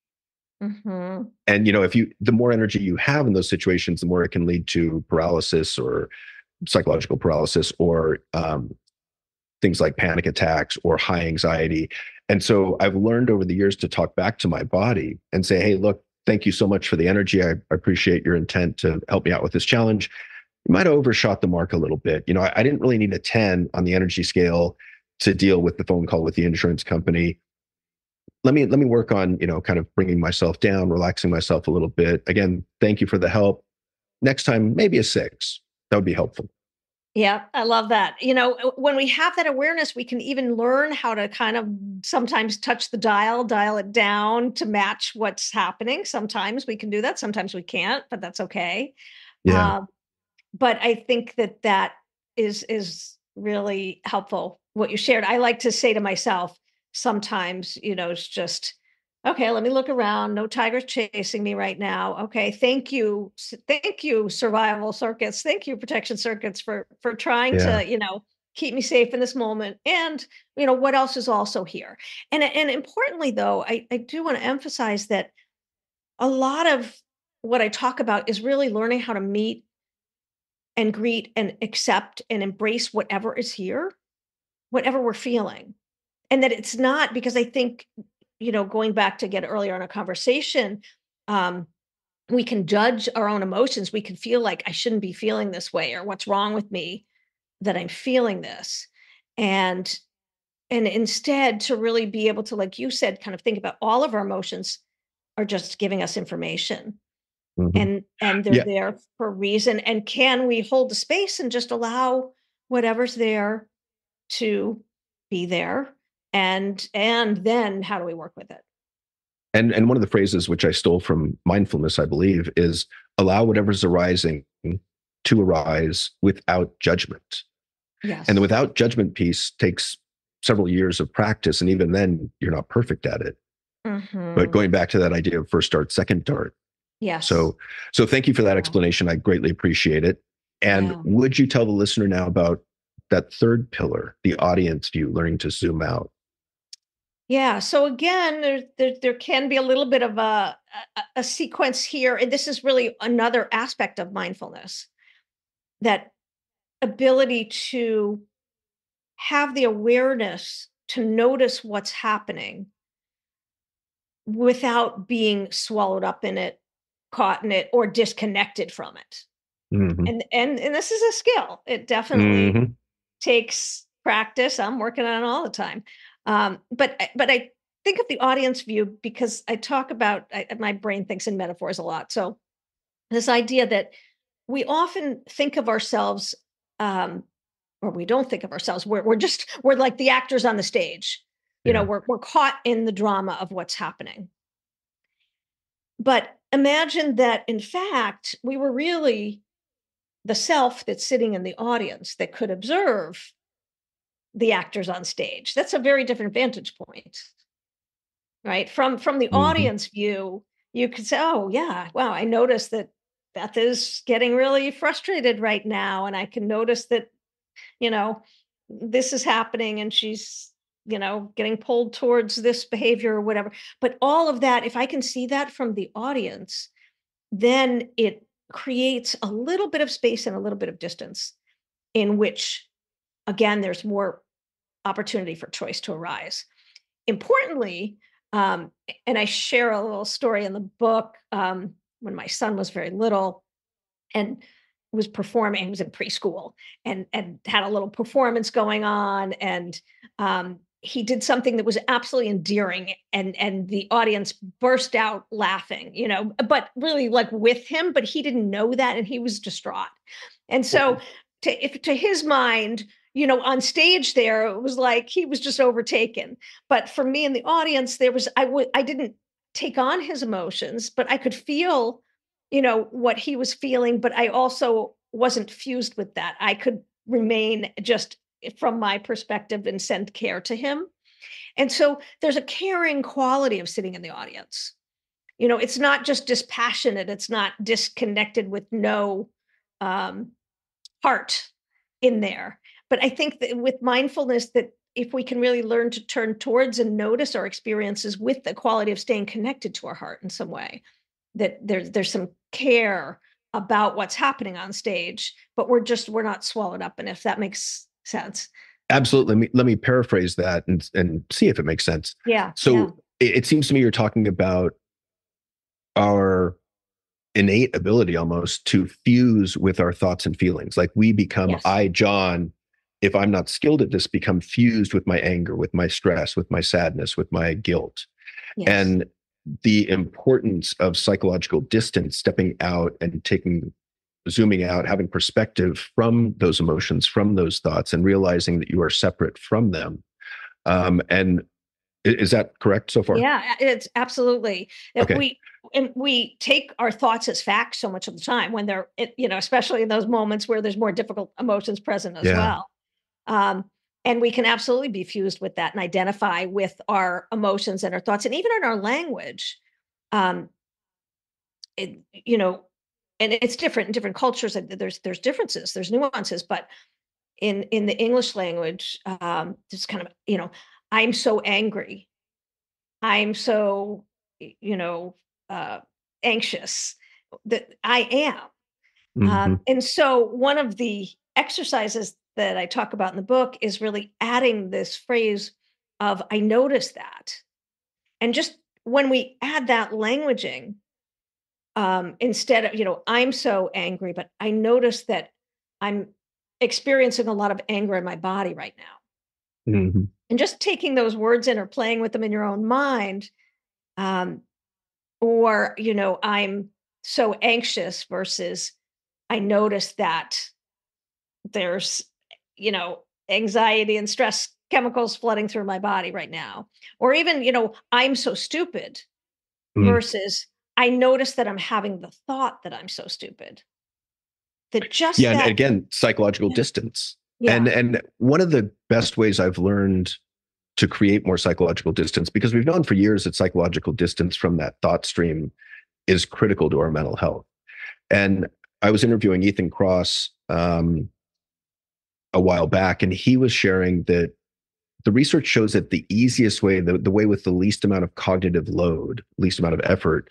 Mm-hmm. And, you know, if you, the more energy you have in those situations, the more it can lead to paralysis or psychological paralysis or um, things like panic attacks or high anxiety. And so I've learned over the years to talk back to my body and say, hey, look, thank you so much for the energy. I, I appreciate your intent to help me out with this challenge. You might have overshot the mark a little bit. You know, I, I didn't really need a ten on the energy scale to deal with the phone call with the insurance company. Let me let me work on, you know, kind of bringing myself down, relaxing myself a little bit. Again, thank you for the help. Next time, maybe a six. That would be helpful. Yeah, I love that. You know, when we have that awareness, we can even learn how to kind of sometimes touch the dial, dial it down to match what's happening. Sometimes we can do that. Sometimes we can't, but that's okay. Yeah. Um, but I think that that is is really helpful. What you shared, I like to say to myself sometimes, you know, it's just okay. Let me look around. No tigers chasing me right now. Okay, thank you, s- thank you, survival circuits. Thank you, protection circuits, for for trying Yeah. to, you know, keep me safe in this moment. And you know what else is also here. And and importantly, though, I I do want to emphasize that a lot of what I talk about is really learning how to meet and greet and accept and embrace whatever is here, whatever we're feeling. And that it's not because I think, you know, going back to get earlier in a conversation, um, we can judge our own emotions. We can feel like I shouldn't be feeling this way, or what's wrong with me that I'm feeling this. And and instead to really be able to, like you said, kind of think about all of our emotions are just giving us information, Mhm. and and they're Yeah. there for a reason. And can we hold the space and just allow whatever's there to be there? And and then how do we work with it? And and one of the phrases which I stole from mindfulness, I believe, is allow whatever's arising to arise without judgment. And the Yes. without judgment piece takes several years of practice. And even then, you're not perfect at it. But Hmm. going back to that idea of first dart, second dart. Yes. So, so thank you for that Yeah. explanation. I greatly appreciate it. And Yeah. would you tell the listener now about that third pillar, the audience view, learning to zoom out? Yeah. So again, there, there there can be a little bit of a, a a sequence here, and this is really another aspect of mindfulness, that ability to have the awareness to notice what's happening without being swallowed up in it, caught in it, or disconnected from it. Mm-hmm. And and and this is a skill. It definitely Mm-hmm. takes practice. I'm working on it all the time. Um, but I- but I think of the audience view because I talk about I, my brain thinks in metaphors a lot. So this idea that we often think of ourselves, um, or we don't think of ourselves. We're we're just we're like the actors on the stage. You know, Yeah. we're we're caught in the drama of what's happening. But imagine that in fact we were really the self that's sitting in the audience that could observe the actors on stage. That's a very different vantage point, right? From from the Mm-hmm. audience view, you could say, "Oh, yeah, wow, I noticed that Beth is getting really frustrated right now, and I can notice that, you know, this is happening and she's, you know, getting pulled towards this behavior or whatever." But all of that, if I can see that from the audience, then it creates a little bit of space and a little bit of distance in which, again, there's more opportunity for choice to arise. Importantly, um, and I share a little story in the book, um, when my son was very little and was performing, he was in preschool and and had a little performance going on, and um, he did something that was absolutely endearing, and and the audience burst out laughing, you know, but really like with him, but he didn't know that, and he was distraught. And so to if to his mind, you know, on stage there, it was like he was just overtaken. But for me in the audience, there was I would I didn't take on his emotions, but I could feel you know, what he was feeling, but I also wasn't fused with that. I could remain just from my perspective and send care to him. And so there's a caring quality of sitting in the audience. You know, it's not just dispassionate, it's not disconnected with no um, heart in there. But I think that with mindfulness, that if we can really learn to turn towards and notice our experiences with the quality of staying connected to our heart in some way, that there's there's some care about what's happening on stage, but we're just we're not swallowed up in it, if that makes sense. Absolutely. Let me, let me paraphrase that and, and see if it makes sense. Yeah. So yeah. It, it seems to me you're talking about our innate ability almost to fuse with our thoughts and feelings. Like we become, yes. I, John, if I'm not skilled at this, become fused with my anger, with my stress, with my sadness, with my guilt. Yes. And the importance of psychological distance, stepping out and taking, zooming out, having perspective from those emotions, from those thoughts, and realizing that you are separate from them. Um, and is that correct so far? Yeah, it's absolutely. Okay. We and we take our thoughts as facts so much of the time when they're, you know, especially in those moments where there's more difficult emotions present as yeah. well. Um, and we can absolutely be fused with that and identify with our emotions and our thoughts, and even in our language. Um, it, you know, and it's different in different cultures. There's there's differences, there's nuances, but in in the English language, um, there's kind of, you know, I'm so angry. I'm so, you know, uh, anxious that I am. Mm-hmm. Um, and so one of the exercises that I talk about in the book is really adding this phrase of, I notice that. And just when we add that languaging, um, instead of, you know, I'm so angry, but I notice that I'm experiencing a lot of anger in my body right now. Mm-hmm. And just taking those words in or playing with them in your own mind, um, or, you know, I'm so anxious versus I notice that there's, you know, anxiety and stress chemicals flooding through my body right now. Or even, you know, I'm so stupid mm. versus I notice that I'm having the thought that I'm so stupid. That just yeah, that, and again, psychological yeah. distance. Yeah. And and one of the best ways I've learned to create more psychological distance, because we've known for years that psychological distance from that thought stream is critical to our mental health. And I was interviewing Ethan Kross um, a while back, and he was sharing that the research shows that the easiest way, the, the way with the least amount of cognitive load, least amount of effort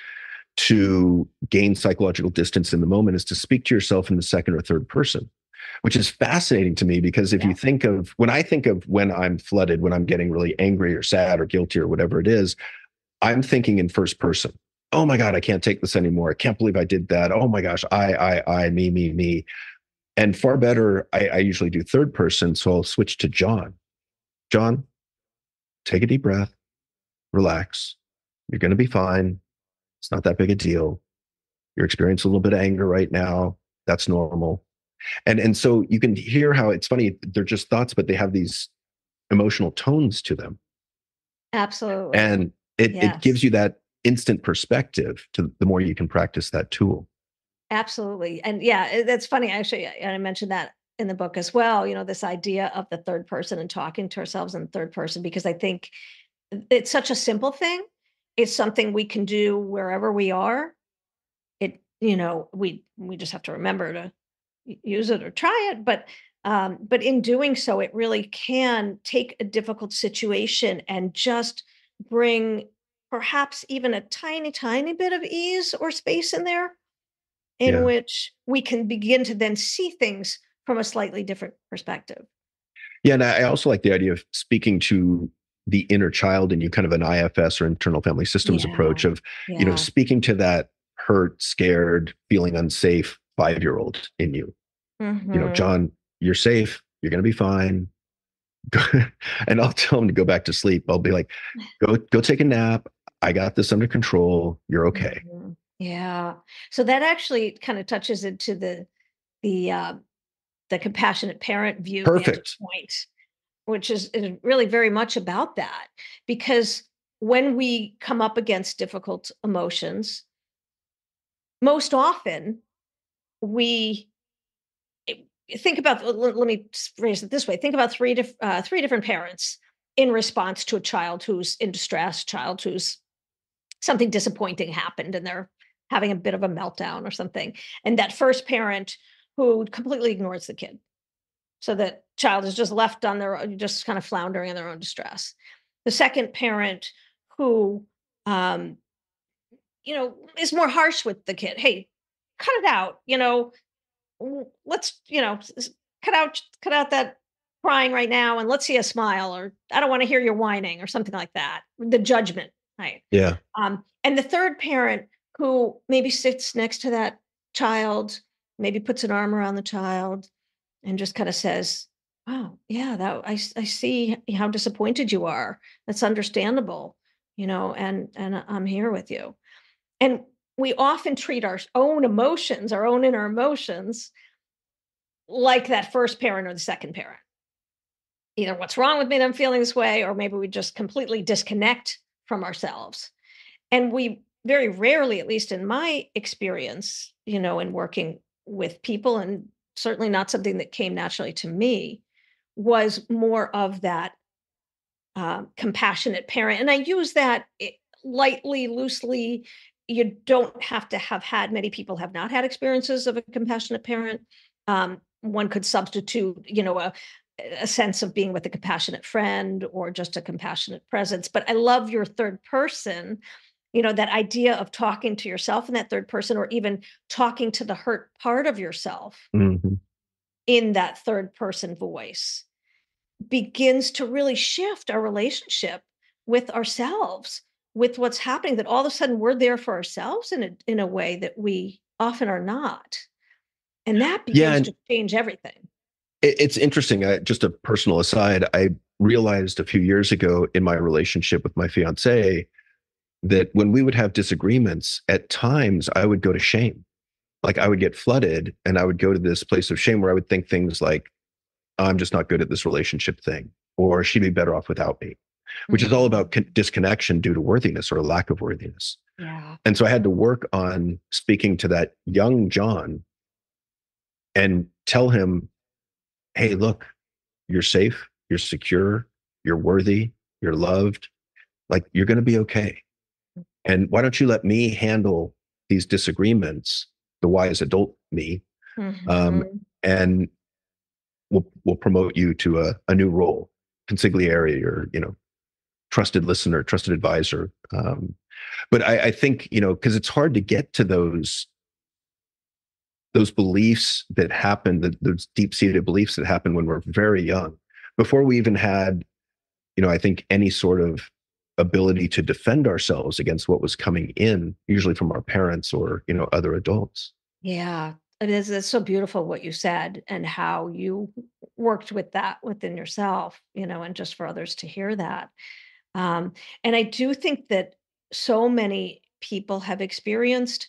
to gain psychological distance in the moment is to speak to yourself in the second or third person, which is fascinating to me, because if yeah. you think of, when I think of when I'm flooded, when I'm getting really angry or sad or guilty or whatever it is, I'm thinking in first person. Oh my God, I can't take this anymore. I can't believe I did that. Oh my gosh, I, I, I, me, me, me. And far better, I, I usually do third person. So I'll switch to John. John, take a deep breath, relax. You're going to be fine. It's not that big a deal. You're experiencing a little bit of anger right now. That's normal. And, and so you can hear how it's funny. They're just thoughts, but they have these emotional tones to them. Absolutely. And it, yes. it gives you that instant perspective to the more you can practice that tool. Absolutely. And yeah, that's funny. Actually, I mentioned that in the book as well, you know, this idea of the third person and talking to ourselves in the third person, because I think it's such a simple thing. It's something we can do wherever we are. It, you know, we, we just have to remember to use it or try it. But, um, but in doing so, it really can take a difficult situation and just bring perhaps even a tiny, tiny bit of ease or space in there, in yeah. which we can begin to then see things from a slightly different perspective. Yeah. And I also like the idea of speaking to the inner child in you, kind of an I F S or internal family systems yeah. approach of, yeah. you know, speaking to that hurt, scared, feeling unsafe five-year-old in you. Mm-hmm. You know, John, you're safe. You're going to be fine. And I'll tell him to go back to sleep. I'll be like, go, go take a nap. I got this under control. You're okay. Mm-hmm. Yeah. So that actually kind of touches into the, the, uh, the compassionate parent view. Perfect. Point, which is, is really very much about that, because when we come up against difficult emotions, most often we think about, let, let me phrase it this way. Think about three, dif- uh, three different parents in response to a child who's in distress, child who's something disappointing happened and they're having a bit of a meltdown or something. And that first parent who completely ignores the kid. So that child is just left on their own, just kind of floundering in their own distress. The second parent who, um, you know, is more harsh with the kid. Hey, cut it out. You know, let's, you know, cut out, cut out that crying right now and let's see a smile, or I don't want to hear your whining or something like that. The judgment, right? Yeah. Um, and the third parent who maybe sits next to that child, maybe puts an arm around the child and just kind of says, "Oh, yeah, that I, I see how disappointed you are. That's understandable, you know, and and I'm here with you." And we often treat our own emotions, our own inner emotions, like that first parent or the second parent. Either what's wrong with me that I'm feeling this way, or maybe we just completely disconnect from ourselves. And we very rarely, at least in my experience, you know, in working with people, and certainly not something that came naturally to me, was more of that uh, compassionate parent. And I use that eh, lightly, loosely. You don't have to have had, many people have not had experiences of a compassionate parent. Um, one could substitute, you know, a, a sense of being with a compassionate friend or just a compassionate presence. But I love your third person, you know, that idea of talking to yourself in that third person, or even talking to the hurt part of yourself Mm-hmm. in that third person voice, begins to really shift our relationship with ourselves, with what's happening, that all of a sudden we're there for ourselves in a, in a way that we often are not. And that Yeah. begins And to change everything. it, it's interesting. I, just a personal aside, I realized a few years ago in my relationship with my fiance that when we would have disagreements, at times I would go to shame. Like I would get flooded and I would go to this place of shame where I would think things like, I'm just not good at this relationship thing, or she'd be better off without me, which is all about con- disconnection due to worthiness or a lack of worthiness. Yeah. And so I had to work on speaking to that young John and tell him, hey, look, you're safe, you're secure, you're worthy, you're loved, like you're going to be okay. And why don't you let me handle these disagreements, the wise adult me, Mm-hmm. um, and we'll we'll promote you to a, a new role, consigliere, or you know, trusted listener, trusted advisor. Um, but I, I think you know, because it's hard to get to those those beliefs that happen, that those deep seated beliefs that happen when we're very young, before we even had, you know, I think any sort of ability to defend ourselves against what was coming in, usually from our parents or you know other adults. Yeah, it is. It's so beautiful what you said and how you worked with that within yourself, you know, and just for others to hear that. Um, and I do think that so many people have experienced,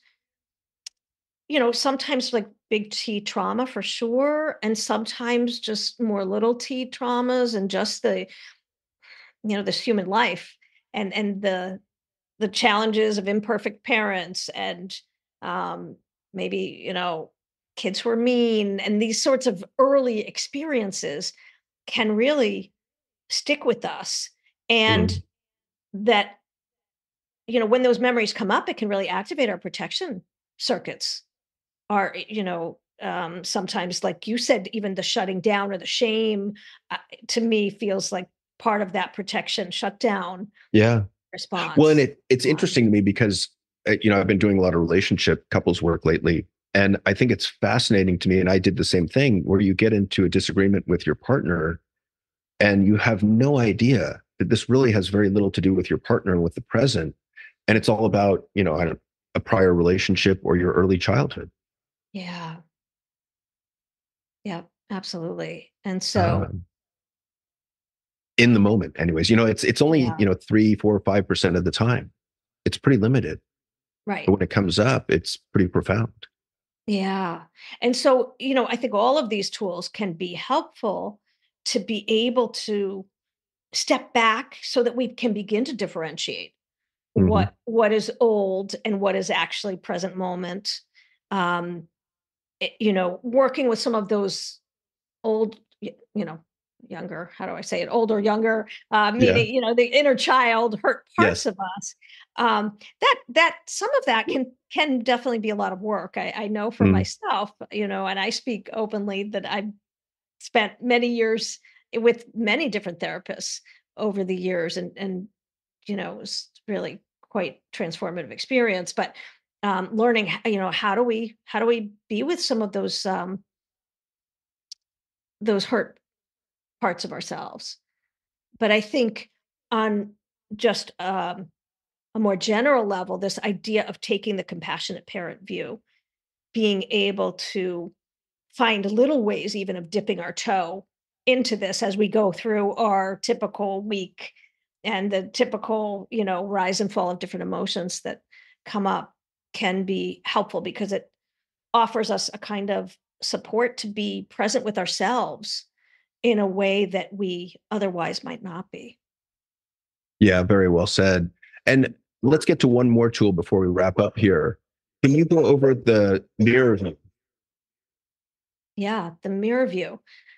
you know, sometimes like big T trauma for sure, and sometimes just more little T traumas and just the, you know, this human life and and the the challenges of imperfect parents and um, maybe, you know, kids who are mean, and these sorts of early experiences can really stick with us. And Mm. that, you know, when those memories come up, it can really activate our protection circuits. Our, you know, um, sometimes, like you said, even the shutting down or the shame, uh, to me feels like part of that protection shutdown Yeah. Well, and response. it it's Um, interesting to me because uh, you know I've been doing a lot of relationship couples work lately, and I think it's fascinating to me. And I did the same thing where you get into a disagreement with your partner, and you have no idea that this really has very little to do with your partner and with the present, and it's all about you know I don't, a prior relationship or your early childhood. yeah. Yeah, absolutely. And so, Um, in the moment, anyways, you know it's it's only yeah, you know three, four, five percent of the time. It's pretty limited, but right. when it comes up, it's pretty profound. Yeah. And so, you know, I think all of these tools can be helpful to be able to step back so that we can begin to differentiate mm-hmm. what what is old and what is actually present moment. Um, it, you know, working with some of those old, you know, younger, how do I say it? Older, younger, uh, meaning, yeah. you know, the inner child hurt parts yes. of us. Um, that, that some of that can, can definitely be a lot of work. I, I know for mm. myself, you know, and I speak openly that I've spent many years with many different therapists over the years, and, and, you know, it was really quite transformative experience, but, um, learning, you know, how do we, how do we be with some of those, um, those hurt parts of ourselves. But I think on just um, a more general level, this idea of taking the compassionate parent view, being able to find little ways even of dipping our toe into this as we go through our typical week and the typical, you know, rise and fall of different emotions that come up can be helpful, because it offers us a kind of support to be present with ourselves in a way that we otherwise might not be. Yeah, very well said. And let's get to one more tool before we wrap up here. Can you go over the mirror view? Yeah, the mirror view.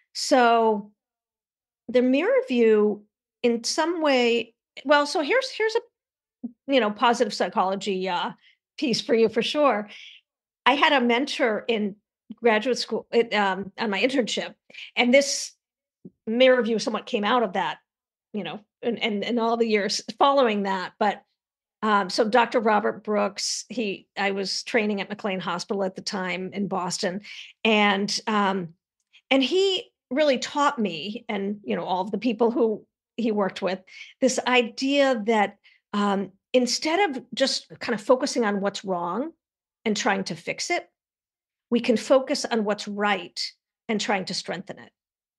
So the mirror view in some way, well, so here's here's a you know positive psychology uh, piece for you for sure. I had a mentor in graduate school it, um, on my internship, and this mirror view somewhat came out of that, you know, and and, and all the years following that. But um, so Doctor Robert Brooks, he, I was training at McLean Hospital at the time in Boston, and um, and he really taught me, and you know, all of the people who he worked with, this idea that um, instead of just kind of focusing on what's wrong and trying to fix it, we can focus on what's right and trying to strengthen it.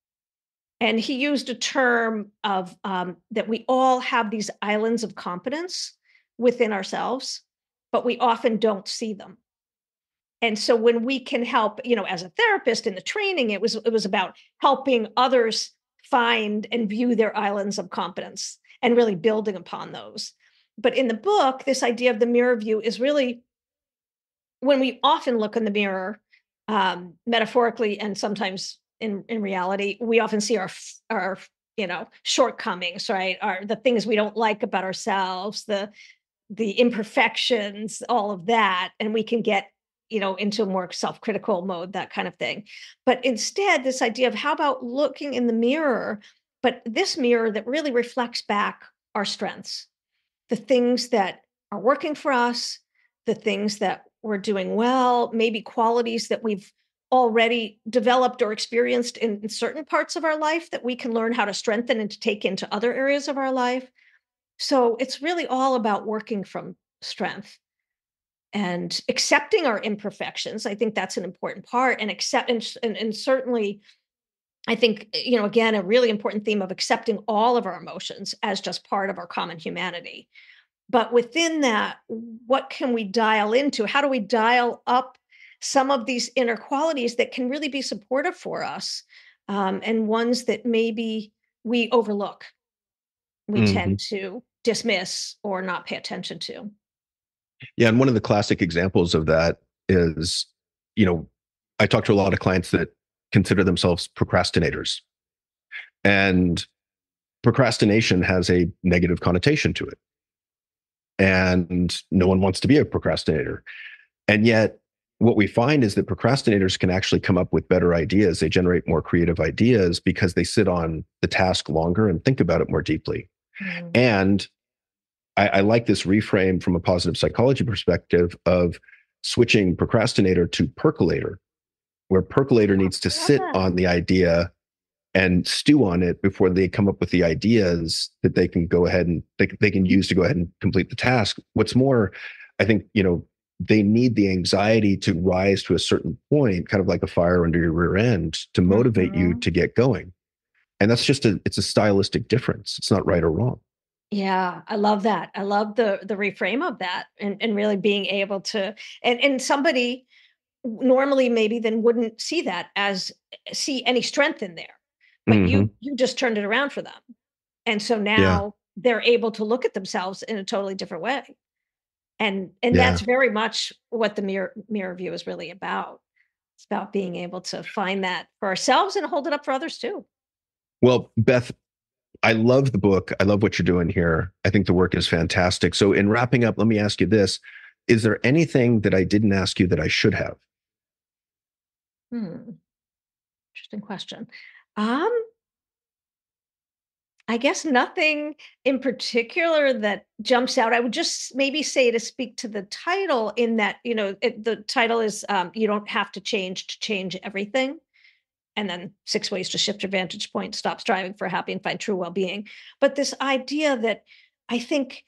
And he used a term of um, that we all have these islands of competence within ourselves, but we often don't see them. And so when we can help, you know, as a therapist in the training, it was it was about helping others find and view their islands of competence and really building upon those. But in the book, this idea of the mirror view is really when we often look in the mirror, um, metaphorically and sometimes in, in reality, we often see our, our, you know, shortcomings, right? Our, the things we don't like about ourselves, the, the imperfections, all of that. And we can get, you know, into a more self-critical mode, that kind of thing. But instead, this idea of how about looking in the mirror, but this mirror that really reflects back our strengths, the things that are working for us, the things that we're doing well, maybe qualities that we've already developed or experienced in, in certain parts of our life that we can learn how to strengthen and to take into other areas of our life. So it's really all about working from strength and accepting our imperfections. I think that's an important part, and accept and, and, and certainly I think, you know, again, a really important theme of accepting all of our emotions as just part of our common humanity. But within that, what can we dial into? How do we dial up some of these inner qualities that can really be supportive for us, um, and ones that maybe we overlook, we mm-hmm. tend to dismiss or not pay attention to? Yeah, and one of the classic examples of that is, you know, I talk to a lot of clients that consider themselves procrastinators. And procrastination has a negative connotation to it. And no one wants to be a procrastinator. And yet, what we find is that procrastinators can actually come up with better ideas. They generate more creative ideas because they sit on the task longer and think about it more deeply. Mm. And I, I like this reframe from a positive psychology perspective of switching procrastinator to percolator, where percolator needs to sit on the idea and stew on it before they come up with the ideas that they can go ahead and they, they can use to go ahead and complete the task. What's more, I think, you know, they need the anxiety to rise to a certain point, kind of like a fire under your rear end, to motivate mm-hmm. you to get going. And that's just a, it's a stylistic difference. It's not right or wrong. Yeah, I love that. I love the the reframe of that, and, and really being able to, and, and somebody normally maybe then wouldn't see that as, see any strength in there. But mm-hmm. you you just turned it around for them. And so now they're able to look at themselves in a totally different way. And and Yeah. that's very much what the mirror mirror view is really about. It's about being able to find that for ourselves and hold it up for others too. Well, Beth, I love the book. I love what you're doing here. I think the work is fantastic. So in wrapping up, let me ask you this. Is there anything that I didn't ask you that I should have? Hmm. Interesting question. Um, I guess nothing in particular that jumps out. I would just maybe say to speak to the title in that, you know, it, the title is um, You Don't Have to Change to Change Everything. And then six ways to shift your vantage point, stop striving for happy and find true well-being. But this idea that I think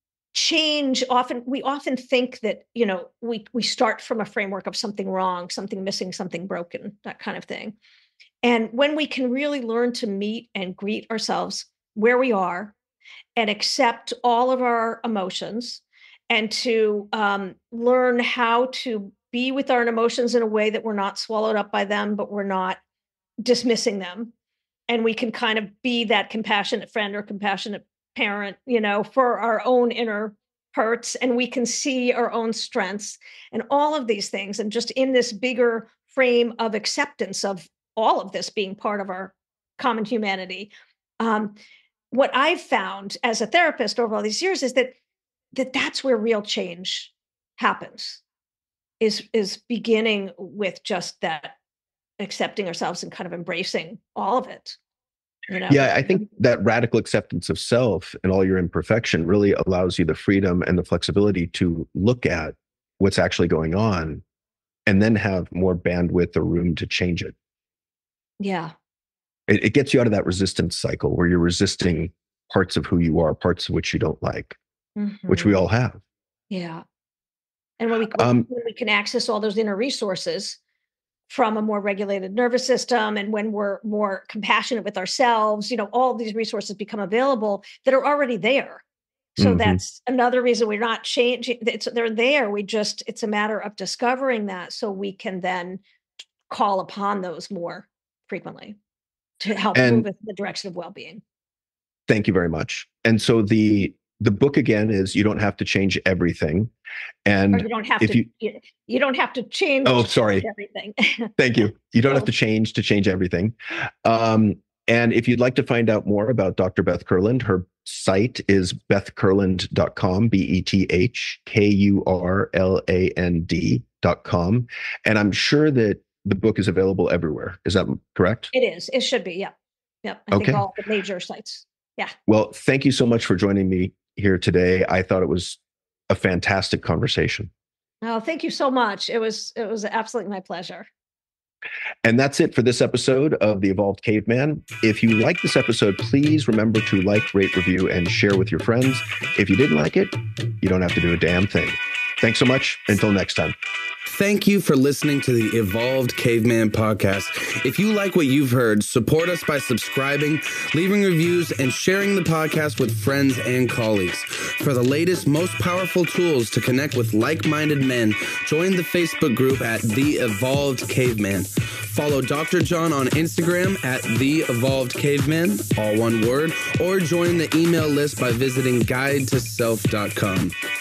change often, we often think that, you know, we we start from a framework of something wrong, something missing, something broken, that kind of thing. And when we can really learn to meet and greet ourselves where we are and accept all of our emotions and to um, learn how to be with our emotions in a way that we're not swallowed up by them, but we're not dismissing them. And we can kind of be that compassionate friend or compassionate parent, you know, for our own inner hurts. And we can see our own strengths and all of these things. And just in this bigger frame of acceptance of all of this being part of our common humanity. Um, what I've found as a therapist over all these years is that, that that's where real change happens, is, is beginning with just that accepting ourselves and kind of embracing all of it. You know? Yeah, I think that radical acceptance of self and all your imperfection really allows you the freedom and the flexibility to look at what's actually going on and then have more bandwidth or room to change it. Yeah. It, it gets you out of that resistance cycle where you're resisting parts of who you are, parts of which you don't like, mm-hmm. which we all have. Yeah. And when we, um, when we can access all those inner resources from a more regulated nervous system, and when we're more compassionate with ourselves, you know, all these resources become available that are already there. So mm-hmm. that's another reason we're not changing. It's, they're there. We just, it's a matter of discovering that so we can then call upon those more frequently to help and move in the direction of well-being. Thank you very much. And so the the book again is You Don't Have to Change Everything. And or you don't have if to you, you don't have to change oh to sorry change everything. Thank you. You don't so. have to change to change everything. Um, and if you'd like to find out more about Doctor Beth Kurland, her site is beth kurland dot com, B E T H K U R L A N D dot com. And I'm sure that the book is available everywhere. Is that correct? It is. It should be. Yeah. Yep. I okay. think all the major sites. Yeah. Well, thank you so much for joining me here today. I thought it was a fantastic conversation. Oh, thank you so much. It was, it was absolutely my pleasure. And that's it for this episode of The Evolved Caveman. If you like this episode, please remember to like, rate, review, and share with your friends. If you didn't like it, you don't have to do a damn thing. Thanks so much. Until next time. Thank you for listening to the Evolved Caveman podcast. If you like what you've heard, support us by subscribing, leaving reviews, and sharing the podcast with friends and colleagues. For the latest, most powerful tools to connect with like-minded men, join the Facebook group at The Evolved Caveman. Follow Doctor John on Instagram at The Evolved Caveman, all one word, or join the email list by visiting guide to self dot com.